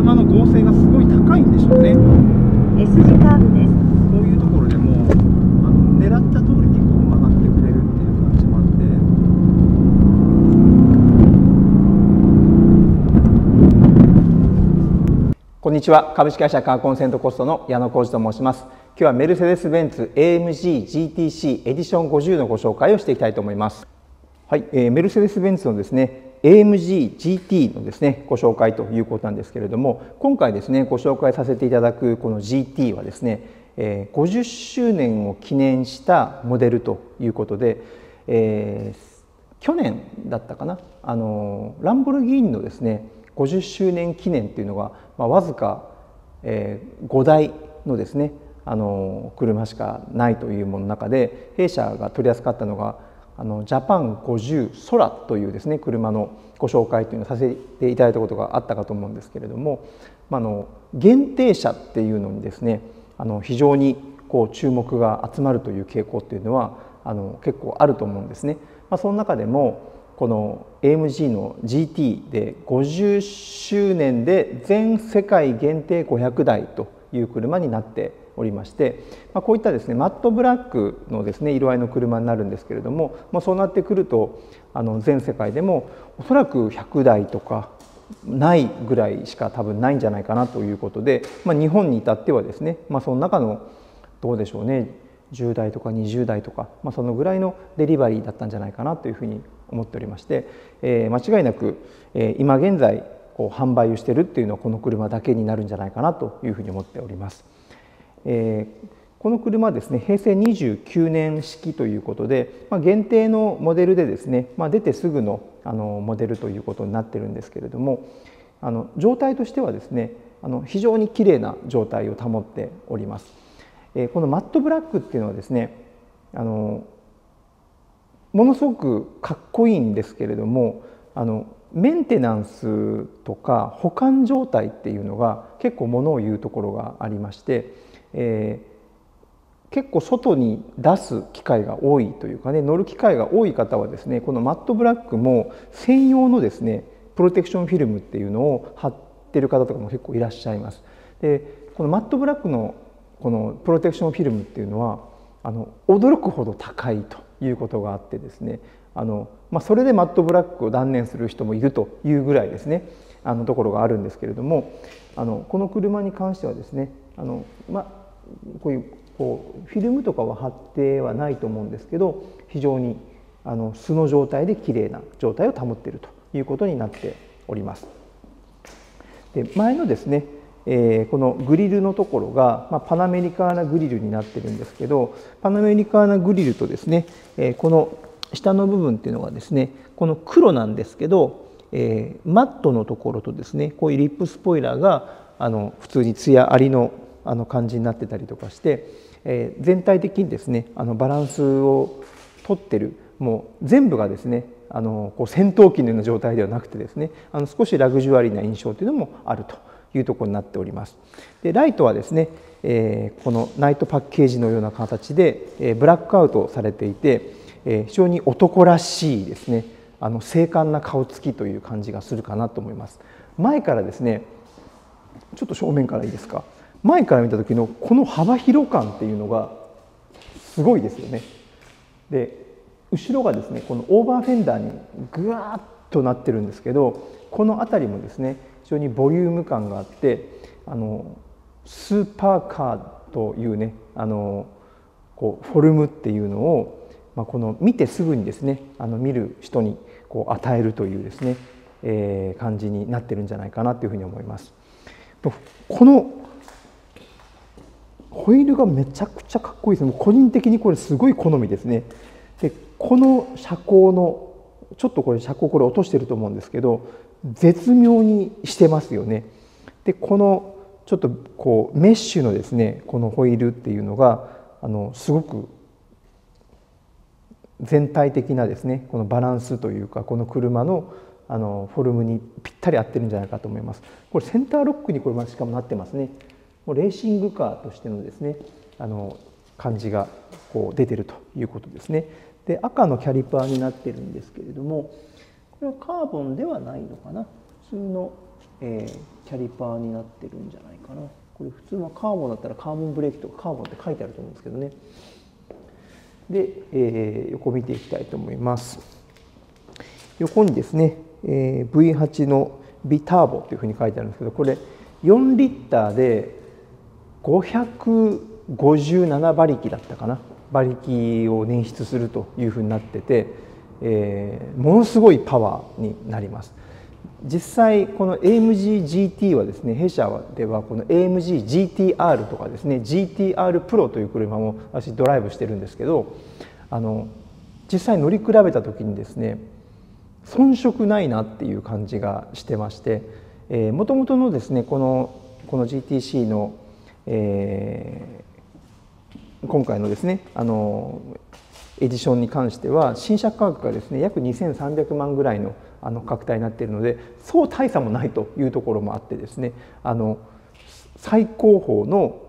車の剛性がすごい高いんでしょうね。 S 字カーブです。 こういうところでも狙った通りにこう曲がってくれるっていう感じもあって。こんにちは。株式会社カーコンセントコストの矢野浩二と申します。今日はメルセデス・ベンツ AMG GTC エディション50のご紹介をしていきたいと思います。はい、メルセデス・ベンツのですね AMG GT のですねご紹介ということなんですけれども、今回ですねご紹介させていただくこの GT はですね50周年を記念したモデルということで、去年だったかな、ランボルギーニのですね50周年記念というのが、わずか、5台のですね車しかないというものの中で、弊社が取り扱ったのがジャパン50空というですね車のご紹介というのをさせていただいたことがあったかと思うんですけれども、限定車っていうのにですね非常にこう注目が集まるという傾向っていうのは結構あると思うんですね。その中でもこの AMG の GT で50周年で全世界限定500台という車になっておりまして、こういったですねマットブラックのですね色合いの車になるんですけれども、そうなってくると全世界でもおそらく100台とかないぐらいしか多分ないんじゃないかなということで、日本に至ってはですね、その中のどうでしょうね10台とか20台とか、そのぐらいのデリバリーだったんじゃないかなというふうに思っておりまして、間違いなく今現在販売をしているっていうのはこの車だけになるんじゃないかなというふうに思っております。この車はですね平成29年式ということで、限定のモデルでですね、出てすぐのモデルということになっているんですけれども、状態としてはですね非常にきれいな状態を保っております。このマットブラックっていうのはですねものすごくかっこいいんですけれども、メンテナンスとか保管状態っていうのが結構ものを言うところがありまして、結構外に出す機会が多いというかね、乗る機会が多い方はですねこのマットブラックも専用のですねプロテクションフィルムっていうのを貼ってる方とかも結構いらっしゃいます。でこのマットブラックのこのプロテクションフィルムっていうのは驚くほど高いということがあってですねそれでマットブラックを断念する人もいるというぐらいですねところがあるんですけれども、この車に関してはですねこういうフィルムとかは貼ってはないと思うんですけど、非常に素の状態できれいな状態を保っているということになっております。で前のですねこのグリルのところが、パナメリカーナグリルになってるんですけど、パナメリカーナグリルとですねこの下の部分っていうのがですねこの黒なんですけど、マットのところとですねこういうリップスポイラーが普通にツヤありの感じになってたりとかして、全体的にですねバランスをとってる、もう全部がですね戦闘機のような状態ではなくてですね少しラグジュアリーな印象というのもあるというところになっております。でライトはですね、このナイトパッケージのような形で、ブラックアウトされていて、非常に男らしいですね精悍な顔つきという感じがするかなと思います。前からですねちょっと正面からいいですか、前から見た時のこの幅広感っていうのがすごいですよね。で後ろがですねこのオーバーフェンダーにぐわーっとなってるんですけど、この辺りもですね非常にボリューム感があって、スーパーカーというねフォルムっていうのを、この見てすぐにですね見る人に与えるというですね、感じになってるんじゃないかなというふうに思います。このホイールがめちゃくちゃかっこいいですね。個人的にこれすごい好みですね。でこの車高のちょっとこれ車高これ落としてると思うんですけど絶妙にしてますよね。でこのちょっとメッシュのですねこのホイールっていうのがすごく全体的なですねこのバランスというかこの車のフォルムにぴったり合ってるんじゃないかと思います。これセンターロックにこれしかもなってますね。レーシングカーとしてのですね感じが出てるということですね。で赤のキャリパーになってるんですけれども、これはカーボンではないのかな、普通のキャリパーになってるんじゃないかな。これ普通はカーボンだったらカーボンブレーキとかカーボンって書いてあると思うんですけどね。で、横見ていきたいと思います。横にですね、V8 のビターボというふうに書いてあるんですけど、これ4リッターで557馬力だったかな、馬力を捻出するというふうになってて、ものすごいパワーになります。実際この AMG GT はですね、弊社ではこの AMG GTR とかですね GTR プロという車も私ドライブしてるんですけど、実際乗り比べた時にですね、遜色ないなっていう感じがしてまして、もともとのですねこの GTC の、今回のですねエディションに関しては新車価格がですね約2300万ぐらいの価格帯になっているので、そう大差もないというところもあってですね、最高峰の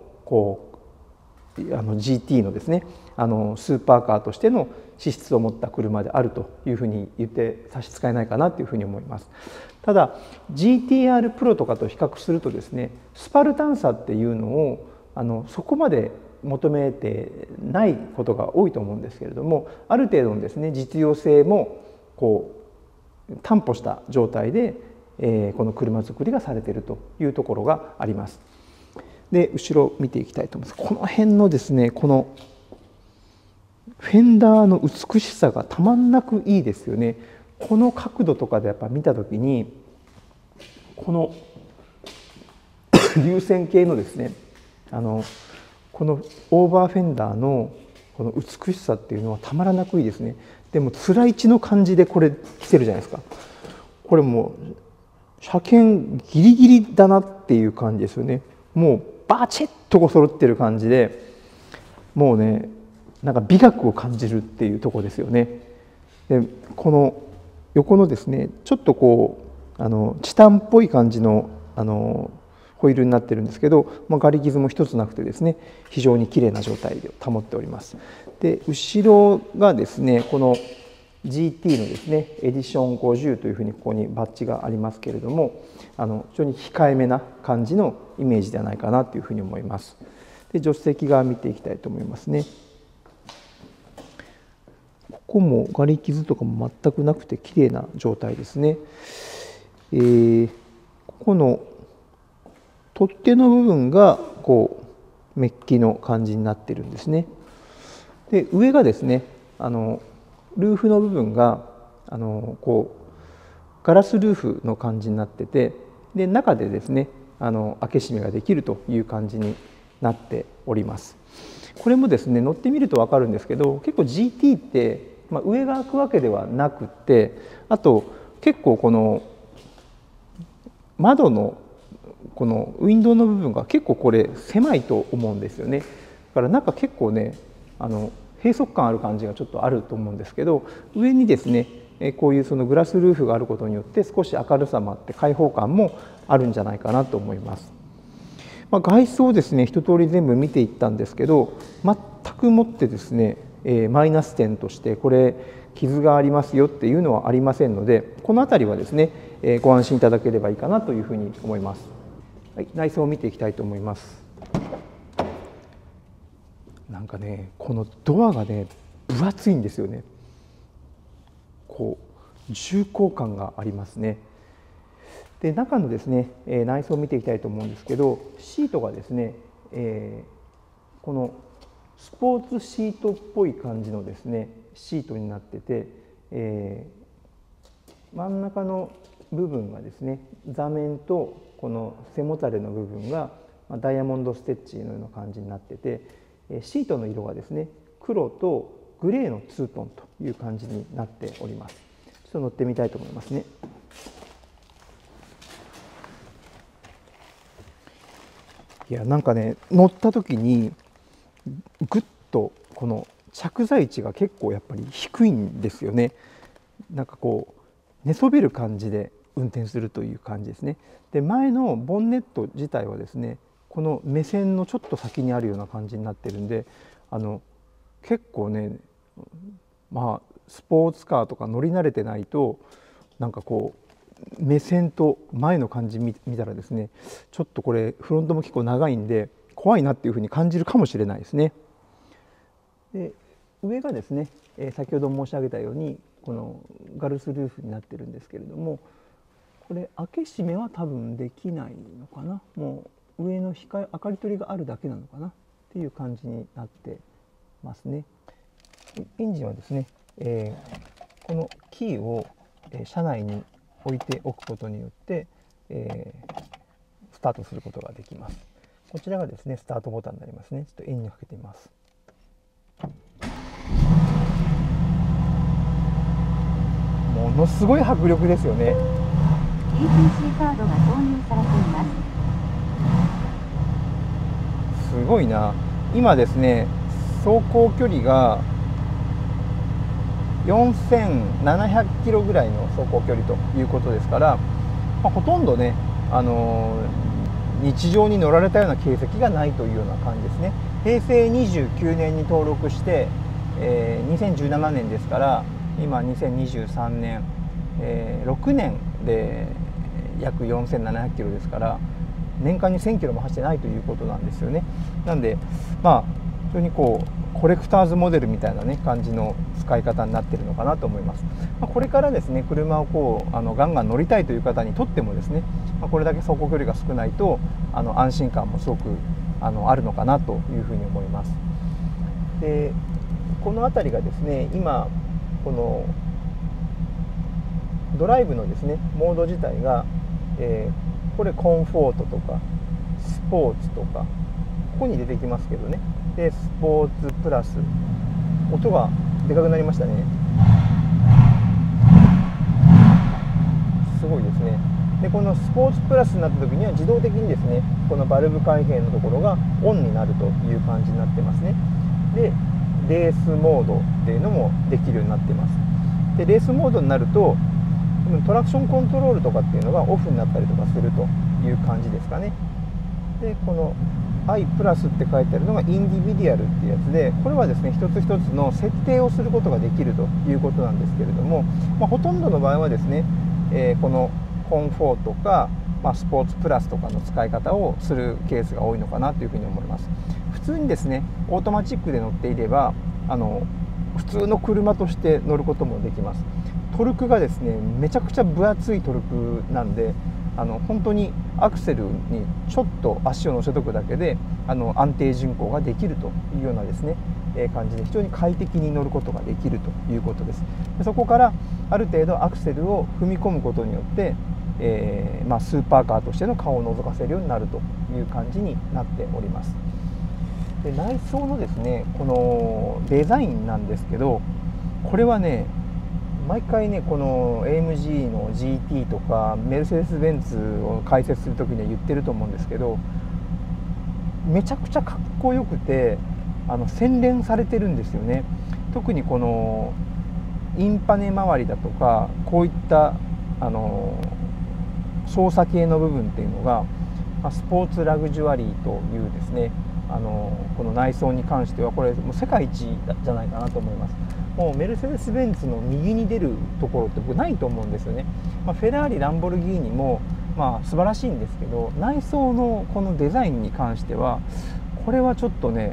GT のですねスーパーカーとしての資質を持った車であるというふうに言って差し支えないかなというふうに思います。ただ GTR プロとかと比較するとですね、スパルタンさっていうのをそこまで求めてないことが多いと思うんですけれども、ある程度のですね実用性も担保した状態で、この車作りがされているというところがあります。で、後ろ見ていきたいと思います。この辺のですねこのフェンダーの美しさがたまんなくいいですよね。この角度とかでやっぱ見た時にこの流線形のですねこのオーバーフェンダーのこの美しさっていうのはたまらなくいいですね。でもつらいちの感じでこれ来てるじゃないですか。これもう車検ギリギリだなっていう感じですよね。もうバチッと揃ってる感じで、もうねなんか美学を感じるっていうところですよね。でこの横のですねちょっとチタンっぽい感じのホイールになってるんですけど、ガリ傷も一つなくてですね非常に綺麗な状態で保っております。で後ろがですねこの GT のですねエディション50というふうにここにバッジがありますけれども、非常に控えめな感じのイメージではないかなというふうに思います。で助手席側見ていきたいと思いますね。ここもガリ傷とかも全くなくて綺麗な状態ですね。ここの取っ手の部分がメッキの感じになってるんですね。で上がですねルーフの部分がガラスルーフの感じになってて、で中でですね開け閉めができるという感じになっております。これもですね乗ってみると分かるんですけど、結構 GT って、上が開くわけではなくて、あと結構この窓のこのウィンドウの部分が結構これ狭いと思うんですよね。だから中結構ね閉塞感ある感じがちょっとあると思うんですけど、上にですねこういうそのグラスルーフがあることによって少し明るさもあって開放感もあるんじゃないかなと思います。外装をですね一通り全部見ていったんですけど、全くもってですねマイナス点としてこれ傷がありますよっていうのはありませんので、この辺りはですねご安心いただければいいかなというふうに思います。はい、内装を見ていきたいと思います。なんかねこのドアがね分厚いんですよね。重厚感がありますね。で中のですね内装を見ていきたいと思うんですけど、シートがですねこのスポーツシートっぽい感じのですねシートになってて、真ん中の部分がですね座面とこの背もたれの部分がダイヤモンドステッチのような感じになってて、シートの色がですね黒とグレーのツートンという感じになっております。ちょっと乗ってみたいと思いますね。いやなんかね乗った時にぐっとこの着座位置が結構やっぱり低いんですよね。なんか寝そべる感じで運転するという感じですね。で前のボンネット自体はですねこの目線のちょっと先にあるような感じになってるんで、結構ねスポーツカーとか乗り慣れてないとなんか目線と前の感じ見たらですね、ちょっとこれフロントも結構長いんで怖いなっていうふうに感じるかもしれないですね。で上がですね、先ほど申し上げたようにこのガルスルーフになってるんですけれども、これ開け閉めは多分できないのかな。もう上の明かり取りがあるだけなのかなっていう感じになってますね。エンジンはですね、このキーを車内に置いておくことによって、スタートすることができます。こちらがですねスタートボタンになりますね。ちょっとエンジンをかけてみます。ものすごい迫力ですよね。 ATC カードが投入されています。 すごいな。今ですね走行距離が4700キロぐらいの走行距離ということですから、ほとんどね、日常に乗られたような形跡がないというような感じですね。平成29年に登録して、2017年ですから今2023年、6年で約4700キロですから、年間に1000キロも走ってないということなんですよね。なんで非常にこうコレクターズモデルみたいなね感じの使い方になっているのかなと思います。これからですね車をこうガンガン乗りたいという方にとってもですね、これだけ走行距離が少ないと安心感もすごくあるのかなというふうに思います。でこの辺りがですね今このドライブのですねモード自体が、これコンフォートとかスポーツとかここに出てきますけどね。でスポーツプラス音がでかくなりましたね。すごいですね。でこのスポーツプラスになった時には自動的にですねこのバルブ開閉のところがオンになるという感じになってますね。でレースモードっていうのもできるようになってます。でレースモードになるとトラクションコントロールとかっていうのがオフになったりとかするという感じですかね。でこの I プラスって書いてあるのがインディビディアルっていうやつで、これはですね一つ一つの設定をすることができるということなんですけれども、ほとんどの場合はですね、このコンフォートか、スポーツプラスとかの使い方をするケースが多いのかなというふうに思います。普通にですねオートマチックで乗っていれば普通の車として乗ることもできます。トルクがですねめちゃくちゃ分厚いトルクなんで、本当にアクセルにちょっと足を乗せとくだけで安定巡航ができるというようなですね、感じで非常に快適に乗ることができるということです。でそこからある程度アクセルを踏み込むことによって、スーパーカーとしての顔を覗かせるようになるという感じになっております。で内装のですねこのデザインなんですけど、これはね毎回ねこの AMG の GT とかメルセデス・ベンツを解説する時には言ってると思うんですけど、めちゃくちゃかっこよくて洗練されてるんですよね。特にこのインパネ周りだとかこういった操作系の部分っていうのがスポーツラグジュアリーというですねこの内装に関してはこれもう世界一じゃないかなと思います。もうメルセデス・ベンツの右に出るところって僕ないと思うんですよね。フェラーリ、ランボルギーニも素晴らしいんですけど、内装のこのデザインに関してはこれはちょっとね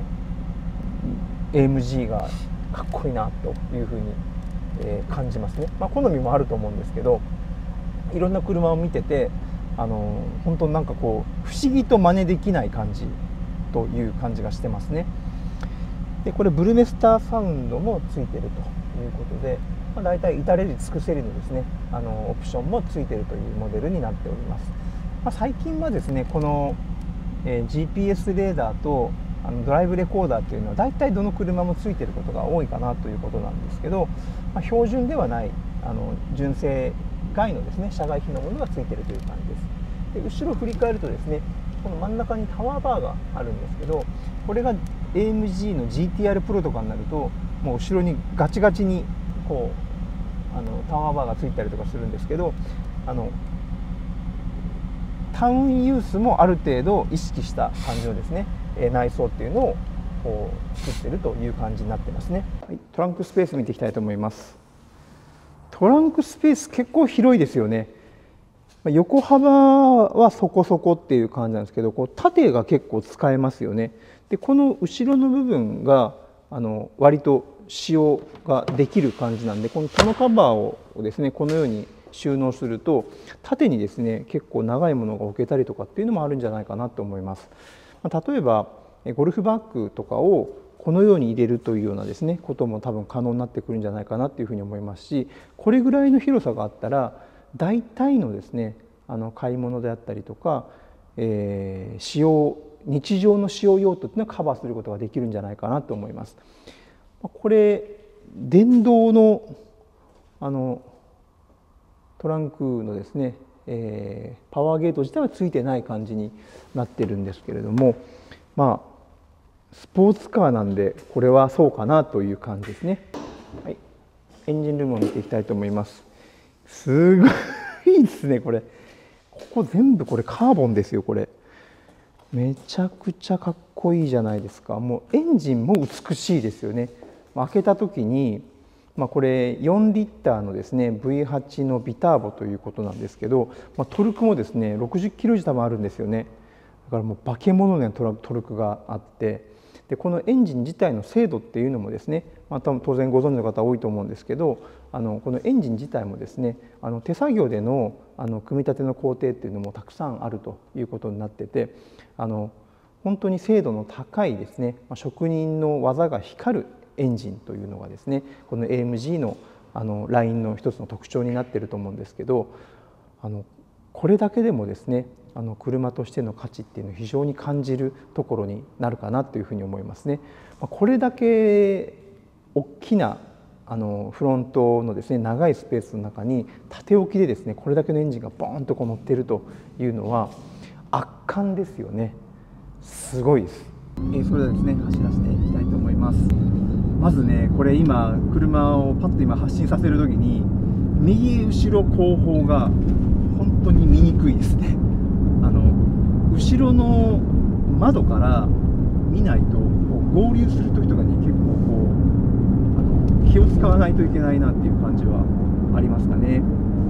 AMG がかっこいいなというふうに、感じますね。好みもあると思うんですけど、いろんな車を見てて本当なんかこう不思議と真似できない感じという感じがしてますね。でこれブルメスターサウンドもついてるということで、だいたい至れり尽くせりのですねオプションもついてるというモデルになっております。最近はですねこの、GPS レーダーとドライブレコーダーというのはだいたいどの車もついてることが多いかなということなんですけど、標準ではない純正外のですね社外品のものがついてるという感じです。で後ろを振り返るとですねこの真ん中にタワーバーがあるんですけど、これが AMG の GTR プロとかになるともう後ろにガチガチにこうタワーバーがついたりとかするんですけど、タウンユースもある程度意識した感じのですね内装っていうのをこう作ってるという感じになってますね。はい、トランクスペース見ていきたいと思います。トランクスペース結構広いですよね。 横幅はそこそこっていう感じなんですけど、こう縦が結構使えますよね。でこの後ろの部分が割と使用ができる感じなんで、このトノカバーをですねこのように収納すると縦にですね結構長いものが置けたりとかっていうのもあるんじゃないかなと思います。例えばゴルフバッグとかをこのように入れるというようなですねことも多分可能になってくるんじゃないかなというふうに思いますし、これぐらいの広さがあったら大体のですね買い物であったりとか、日常の使用用途っていうのをカバーすることができるんじゃないかなと思います。これ電動のトランクのですね、パワーゲート自体はついてない感じになってるんですけれども、スポーツカーなんでこれはそうかなという感じですね。はい、エンジンルームを見ていきたいと思います。すごいですねこれ。ここ全部これカーボンですよ。これめちゃくちゃかっこいいじゃないですか。もうエンジンも美しいですよね。開けた時にこれ4リッターのですね V8 のビターボということなんですけど、トルクもですね60キロ以上多分あるんですよね。だからもう化け物のトルクがあって、でこのエンジン自体の精度っていうのもですね、多分当然ご存知の方多いと思うんですけど、このエンジン自体もですね手作業での組み立ての工程っていうのもたくさんあるということになってて、本当に精度の高いですね職人の技が光るエンジンというのがですねこの AMG のラインの一つの特徴になっていると思うんですけど、これだけでもですね車としての価値っていうのを非常に感じるところになるかなというふうに思いますね。これだけ大きなフロントのですね長いスペースの中に縦置きでですねこれだけのエンジンがボーンとこう乗っているというのは圧巻ですよね。すごいです。それではですね走らせていきたいと思います。まずねこれ今車をパッと今発進させる時に右後ろ後方が本当に見にくいですね。後ろの窓から見ないと合流する時とかに結構気を使わないといけないなっていう感じはありますかね。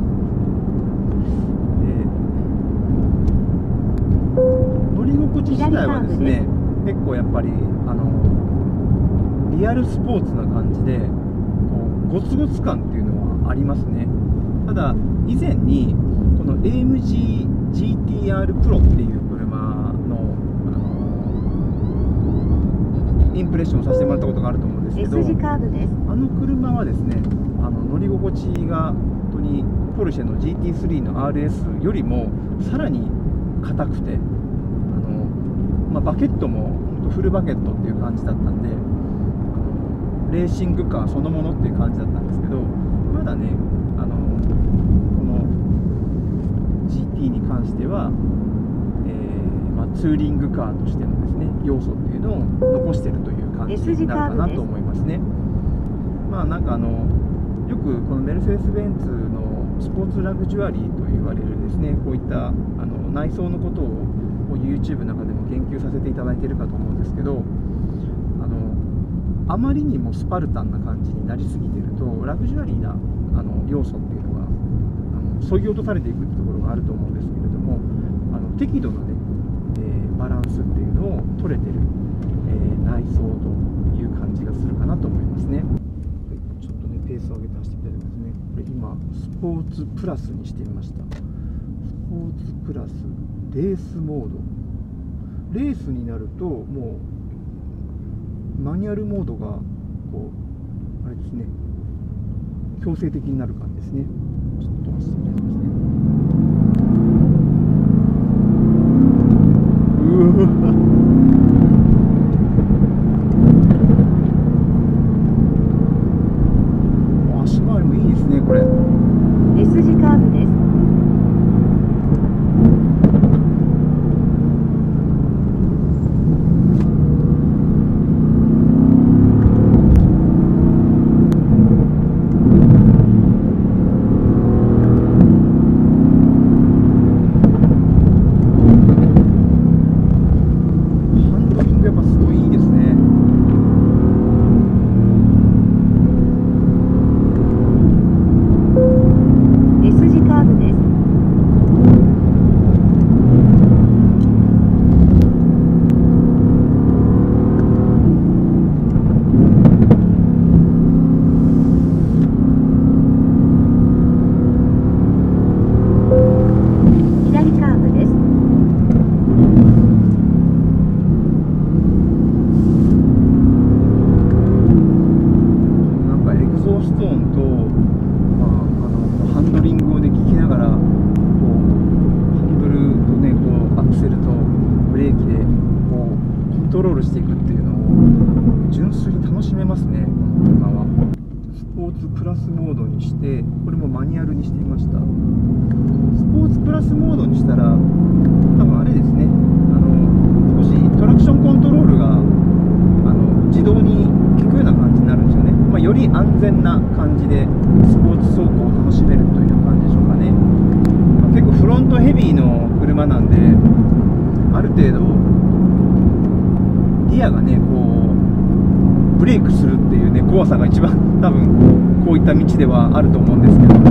乗り心地自体はですね結構やっぱりリアルスポーツな感じでゴツゴツ感っていうのはありますね。ただ以前にこの AMG GTR Pro っていう車のインプレッションをさせてもらったことがあると思うんですけど、車はですね乗り心地が本当にポルシェの GT3 の RS よりもさらに硬くてバケットもフルバケットっていう感じだったんでレーシングカーそのものっていう感じだったんですけど、まだねこの GT に関しては、ツーリングカーとしてのですね要素っていうのを残しているという感じになるかなと思いますね。なんかよくこのメルセデス・ベンツのスポーツラグジュアリーと言われるですねこういった内装のことをYouTube の中でも研究させていただいているかと思うんですけど、あまりにもスパルタンな感じになりすぎているとラグジュアリーな要素っていうのが削ぎ落とされていくってところがあると思うんですけれども、適度なね、バランスっていうのを取れてる、内装という感じがするかなと思いますね。ちょっとねペースを上げて走ってみたいと思いますね。これ今スポーツプラスにしてみました。スポーツプラスレースモード。レースになるともうマニュアルモードがこうあれですね強制的になる感じですね。ちょっと走ってみますね。足回りもいいですねこれ。 S 字カーブです。 ントロールしていくっていうのを純粋に楽しめますね、この車は。スポーツプラスモードにして、これもマニュアルにしてみました。スポーツプラスモードにしたら多分あれですね、少しトラクションコントロールが自動に効くような感じになるんですよね。より安全な感じでスポーツ走行を楽しめるという感じでしょうかね。結構フロントヘビーの車なんで、ある程度ギアがねこうブレークするっていうね怖さが一番多分こういった道ではあると思うんですけど、そ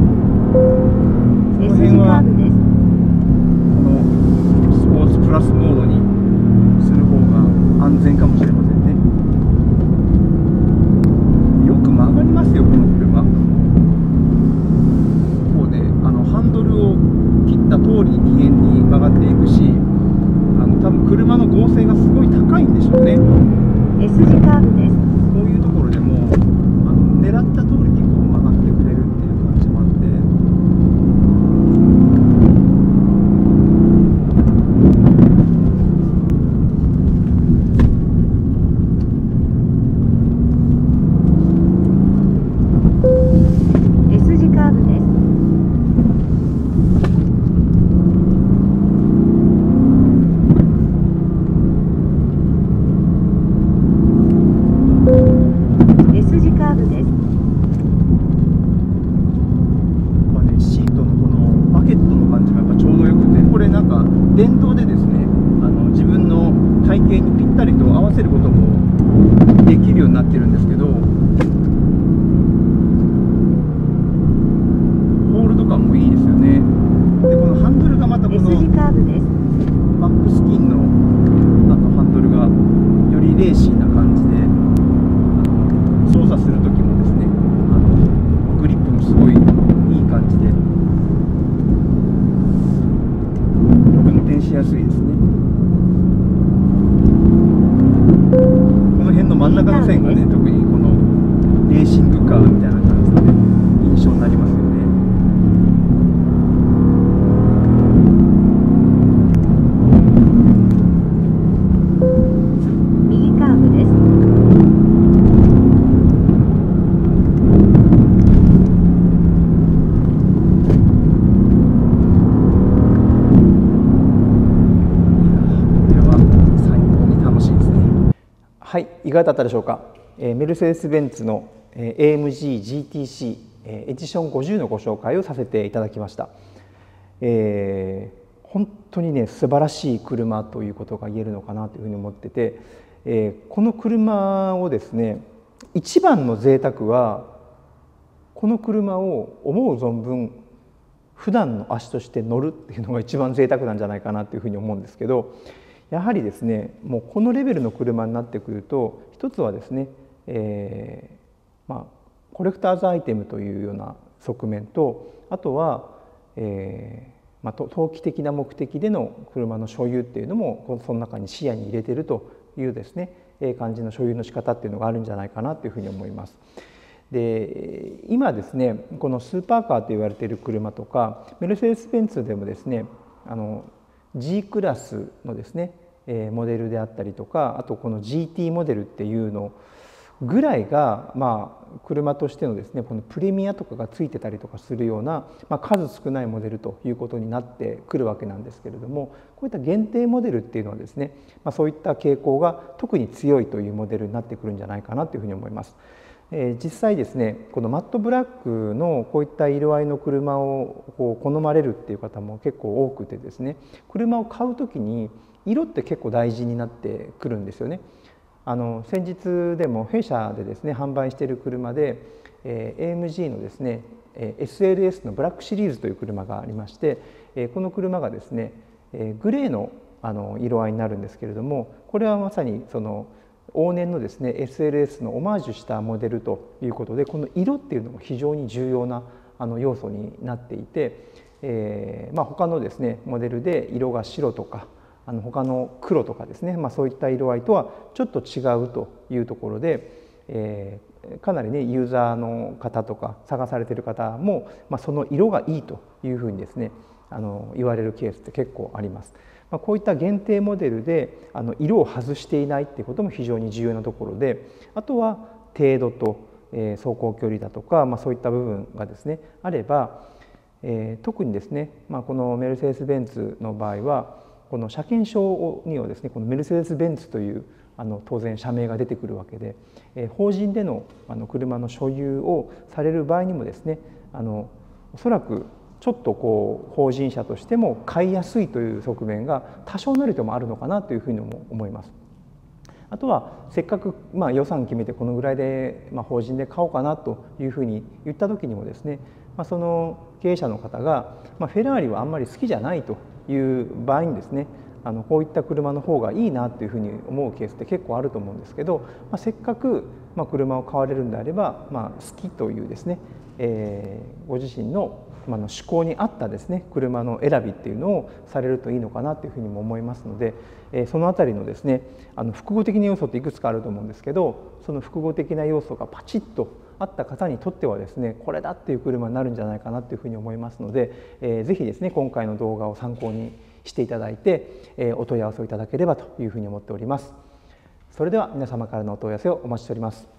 の辺はこのスポーツプラスモードにする方が安全かもしれませんね。よく曲がりますよこの車。こうねハンドルを切った通りに機嫌に曲がっていくし、多分車の剛性がすごい高いんでしょうね。 S 字カーブです。 こういうところでも狙った通りにこう曲がってくれるっていう感じもあって、 S 字カーブです。S 字カーブです。 シートのこのバケットの感じがやっぱちょうどよくて、これなんか電動でですね自分の体型にぴったりと合わせることもできるようになってるんですけど、ホールド感もいいですよね。でこのハンドルがまたこの S 字カーブです。 バックスキンのハンドルがよりレーシーな感じで操作する時もですねグリップもすごいいい感じで運転しやすいですね。この辺の真ん中の線がね特にこのレーシングカーみたいな感じで、ね、印象になりますよね。 右カーブです。 はい、いかがだったでしょうか。メルセデス・ベンツの AMG GTC エディション50のご紹介をさせていただきました。本当にね素晴らしい車ということが言えるのかなというふうに思ってて、この車をですね一番の贅沢はこの車を思う存分普段の足として乗るっていうのが一番贅沢なんじゃないかなというふうに思うんですけど、やはりですねもうこのレベルの車になってくると一つはですね、コレクターズアイテムというような側面と、あとは、投機的な目的での車の所有っていうのもその中に視野に入れているというですね感じの所有の仕方っていうのがあるんじゃないかなというふうに思います。で今ですねこのスーパーカーと言われている車とかメルセデス・ベンツでもですねG クラスのですねモデルであったりとか、あとこの GT モデルっていうのぐらいが車としてのですねこのプレミアとかがついてたりとかするような、数少ないモデルということになってくるわけなんですけれども、こういった限定モデルっていうのはですね、そういった傾向が特に強いというモデルになってくるんじゃないかなというふうに思います。実際ですねこのマットブラックのこういった色合いの車を好まれるっていう方も結構多くてですね、車を買う時に色って結構大事になってくるんですよね。先日でも弊社でですね販売している車で、AMG のですね SLS のブラックシリーズという車がありまして、この車がですねグレーの色合いになるんですけれども、これはまさにその往年のですね SLS のオマージュしたモデルということで、この色っていうのも非常に重要な要素になっていて、他のですねモデルで色が白とか他の黒とかですね、そういった色合いとはちょっと違うというところで、かなりねユーザーの方とか探されている方も、その色がいいというふうにですね言われるケースって結構あります。 こういった限定モデルで色を外していないっていうことも非常に重要なところで、あとは程度と走行距離だとか、そういった部分がですねあれば、特にですね、このメルセデス・ベンツの場合はこの車検証にはですねこのメルセデス・ベンツという当然社名が出てくるわけで、法人での車の所有をされる場合にもですねおそらくちょっと法人車としても買いやすいという側面が多少なりともあるのかなというふうにも思います。あとはせっかく予算決めてこのぐらいで法人で買おうかなというふうに言った時にもですね、その経営者の方がフェラーリはあんまり好きじゃないという場合にですねこういった車の方がいいなというふうに思うケースって結構あると思うんですけど、せっかく車を買われるんであれば、好きというですね、ご自身の趣向に合ったですね車の選びっていうのをされるといいのかなというふうにも思いますので、そのあたりのですね複合的な要素っていくつかあると思うんですけど、その複合的な要素がパチッとあった方にとってはですねこれだっていう車になるんじゃないかなというふうに思いますので、ぜひですね今回の動画を参考にしていただいて、お問い合わせをいただければというふうに思っております。それでは皆様からのお問い合わせをお待ちしております。